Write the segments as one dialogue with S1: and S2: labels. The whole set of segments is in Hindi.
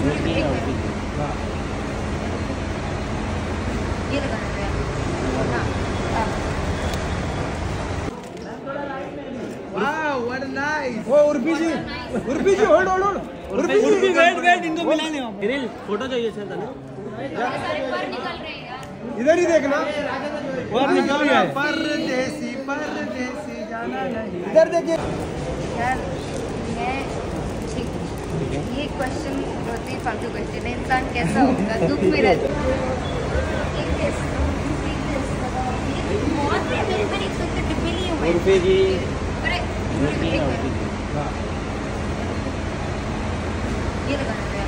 S1: ये लगाना है।
S2: वाह व्हाट नाइस। ओ उर्फी जी होल्ड उर्फी वेट इनको मिला नहीं।
S3: हिरिल फोटो चाहिए सर तने।
S1: सारे पर निकल रहे हैं यार।
S2: इधर ही देखना
S3: और निकल गया है।
S2: परदेसी जाना नहीं। इधर देखिए
S1: यार मैं ठीक ये क्वेश्चन बहुत ही फालतू क्वेश्चन है। इंसान कैसा होगा दुख में रहता है। बहुत मेरे सुख के डिब्बे नहीं हुए।
S3: उर्फी जी
S1: अरे ये लगाना है।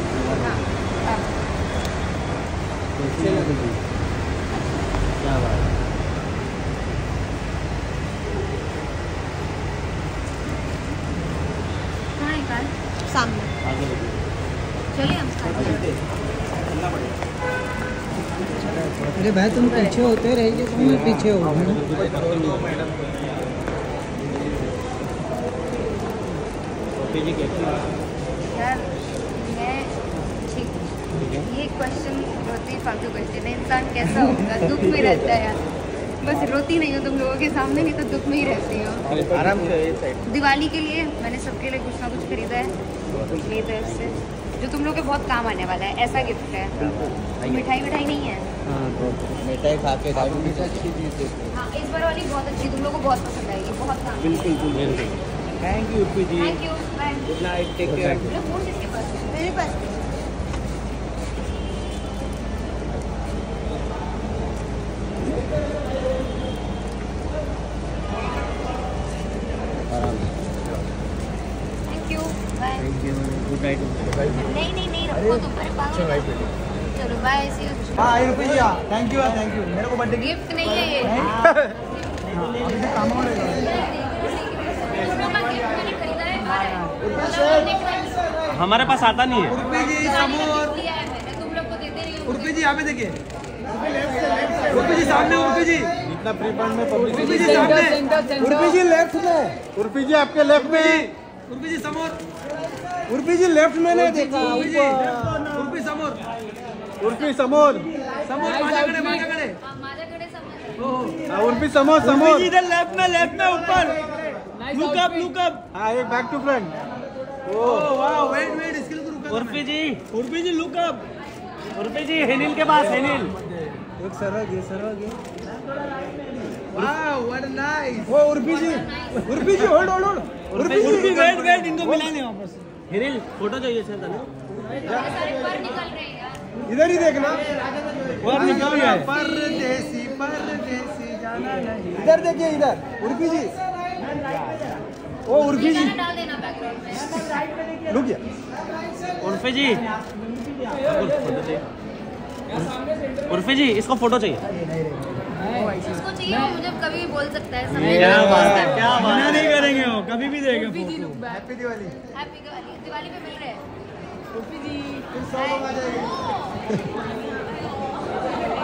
S3: क्या बात है।
S1: कहाँ है कार? सामने।
S3: आगे
S1: चलिए हम
S2: अरे भाई तुम पीछे होते रहिए, तुम पीछे हो।
S1: यार मैं ठीक ये क्वेश्चन बहुत ही फालतू क्वेश्चन है। इंसान कैसा होगा दुख में रहता है यार। बस रोती नहीं हूँ तुम लोगों के सामने, नहीं तो दुख में ही रहती हूँ।
S3: आराम से।
S1: दिवाली के लिए मैंने सबके लिए कुछ ना कुछ खरीदा है अपनी तरफ से, जो तुम लोग के बहुत काम आने वाला है। ऐसा गिफ्ट है। मिठाई नहीं है।
S3: मिठाई खा के
S1: हाँ इस बार वाली बहुत अच्छी, तुम लोग को बहुत पसंद आएगी। बहुत काम।
S3: बिल्कुल। Thank you Urfi ji.
S1: Thank you bye.
S3: Good night, take care.
S1: Phone किसके पास है? मेरे पास। Thank you bye.
S3: Good night.
S1: नहीं रखो तुम। अरे पागल। चलो बाय सी यू।
S2: हाँ उर्फी जी थैंक यू मेरे को बर्थडे
S1: गिफ्ट नहीं है ये।
S3: हमारे पास आता नहीं है।
S2: उर्फी जी समोर।
S1: तुम लोग को देते नहीं।
S2: उर्फी जी यहाँ पे देखिए। उर्फी जी सामने। उर्फी जी
S3: इतना प्री फंड में
S2: उर्फी जी सामने। उर्फी जी लेफ्ट में।
S3: उर्फी जी आपके लेफ्ट में।
S2: उर्फी जी समोर। उर्फी जी लेफ्ट में नहीं देखा। उर्फी समोर।
S3: उर्फी समोर।
S2: माझ्याकडे
S1: माझ्याकडे
S3: उर्फी समोर।
S2: इधर लेफ्ट में ऊपर। लुक अप
S3: हाँ एक बैक टू फ्रंट।
S2: ओह वाह वेट इसके लिए तो रुका।
S3: Urfi ji
S2: look up.
S3: उर्फी जी हेनिल के पास हेनिल।
S2: एक सरळ घे वाह व्हाट नाइस। ओ उर्फी जी होल्ड उर्फी वेट इनको मिला नहीं वापस।
S3: हेनिल फोटो चाहिए सर तने।
S1: सारे पर निकल रहे हैं यार।
S2: इधर ही देखना
S3: और निकल गया है।
S2: परदेसी जाना नहीं। इधर देखिए इधर उर्फी जी। ओ उर्फी जी
S1: गाना डाल देना बैकग्राउंड में।
S2: रुकिए।
S3: उर्फी जी इसको फोटो चाहिए।
S1: जिसको चाहिए वो मुझे कभी भी बोल सकता है।
S3: क्या बात है, क्या बात
S2: मना
S3: है।
S2: नहीं करेंगे, वो कभी भी देंगे फोटो।
S1: हैप्पी दिवाली पे मिल रहे हैं।